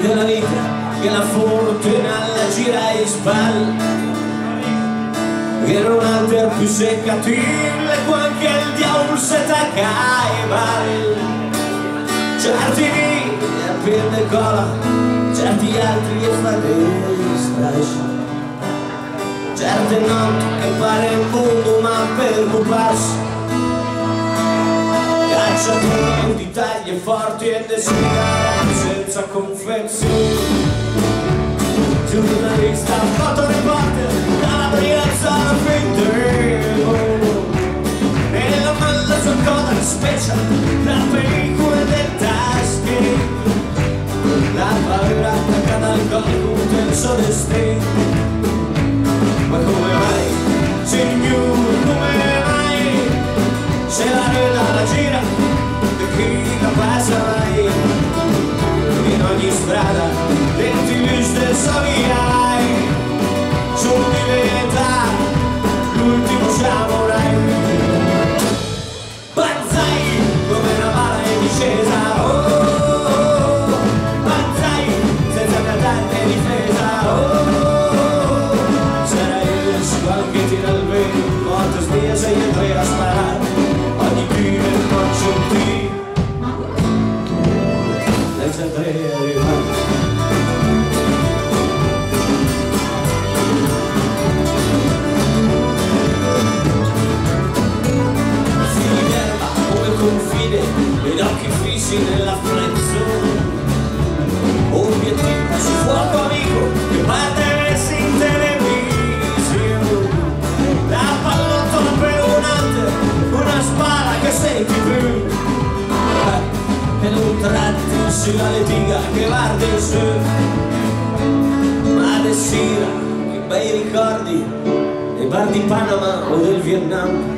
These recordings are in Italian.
della vita che la fortuna la gira in spalle, che non alter più seccatille quanche il diavolo se t'accai mal. Certi di appende cola, certi altri che fanno strasci, certe notti che pare il mondo ma per occuparsi cacciatori di taglie forti e desiderati senza confezioni. Giornalista, fotoreporter, dalla Brianza alla Fintego, e la malla sua coda special, la pellicola del tasche, la paura attaccata al collo del suo destino. Ma come mai, signor, come mai, se la rena la gira, e chi la passa mai, in ogni strada, dentro gli stessi viai, sono diventa l'ultimo samurai. Banzai, come una bala in discesa, oh, oh, oh. Banzai, senza cantante difesa, oh, oh, oh. Sarà il squalo che tira il vento, molte spese e tre a sparare, ogni prima non c'è un tiro, senza tre arrivare. Ed occhi fissi nella friendzone, obiettivo su fuoco amico che parte in televisione, la pallottola per una spara che senti più, e non tratti sulla litiga che guarda in su, ma de sera che bei ricordi nei bar di Panama o del Vietnam,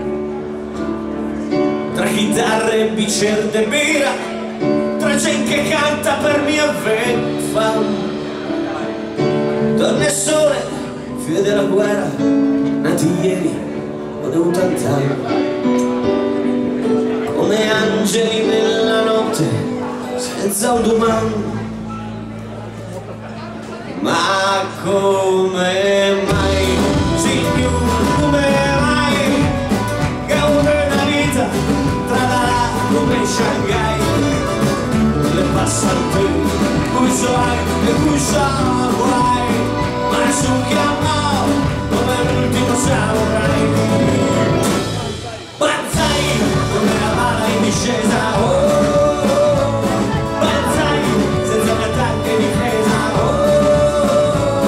tra chitarre e bicchiere birra, tra gente che canta per mia fam, donne e sole, figlie della guerra, nati ieri o da 80 anni, come angeli nella notte, senza un domani. Ma come mai, signor, come mai, che una vita come Shanghai, le passate, cui sai e cui sa guai, ma nessun chiamò come l'ultimo samurai. Banzai, come la bala in discesa, oh, oh, oh. Banzai, senza un attacco e difesa, oh, oh,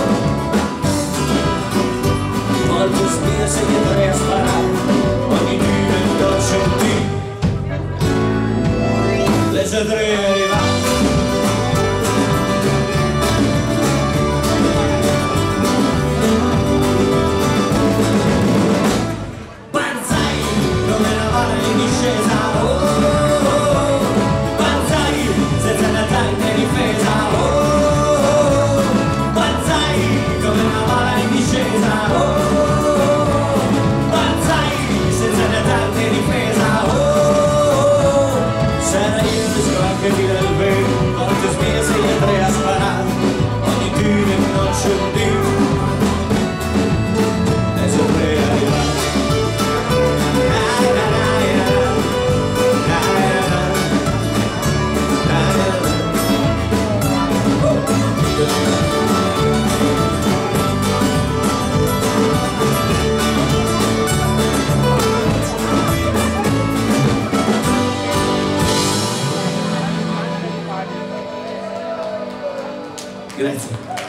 oh. Molte spie se gli andrei a sparare, ogni divento centino, se tre arriva. Banzai, come una bala in discesa, oh, oh, oh. Banzai, senza un'attacco e difesa, oh, oh, oh. Banzai, come una bala in discesa, oh, oh, oh. Banzai, senza un'attacco e difesa, oh, oh, oh. Sarà io che tira il vento, molte spese e tre a sparare, ogni tiro e non c'è un dio, e se tre arrivare. Grazie.